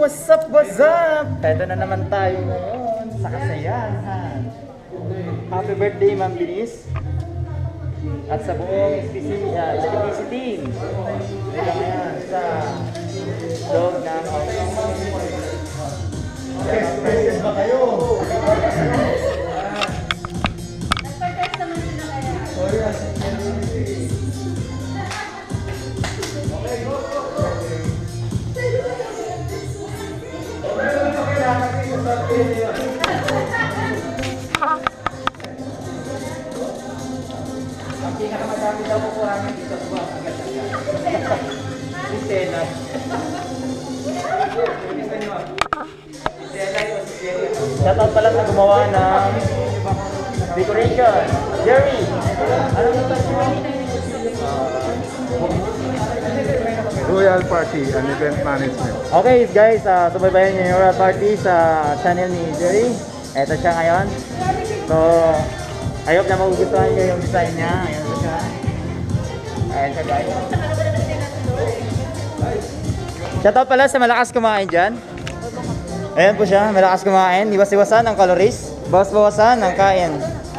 what's up, what's up? Eto na naman tayo ngayon sa kasayahan. Happy birthday, Ma'am Binis. At sa buong SPC team. Dito ngayon sa loob ng Yes, ba kayo? Nagpa-test naman sila kaya. Oh, yes. Ang pinakamadami daw po namin dito sa buwan. Si Stella. Shoutout pala sa gumawa ng decoration. Jerry! Anong natasyon? Royal Party and Event Management. Okay guys, subaybayan niyo yung Royal Party sa channel ni Jerry. Ito siya ngayon. So, I hope na magugustuhan niyo yung design niya. Ayan po siya. Ayan siya guys. Shoutout pala sa malakas kumain dyan. Ayan po siya, malakas kumain. Iwas-iwasan ang calories. Bawas-bawasan ang kain.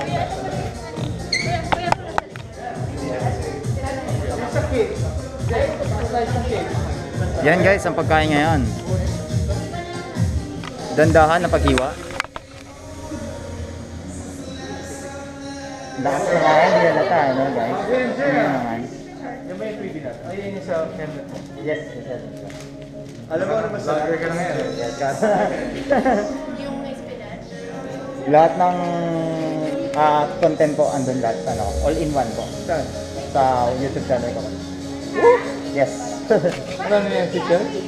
Yan guys, ang pagkain ngayon. Dandahan na paghiwa. Lakas kumain, hindi na tayo, no guys? Yan naman. Yung may privilege. Ayun yung sa helmet mo. Yes, yes. Alam mo ano mas vlogger ka na ngayon. Yes, Yung spinach. lahat ng content po andun lahat, ano, all in one po Saan? sa YouTube channel ko. Yes. Ano na yung picture?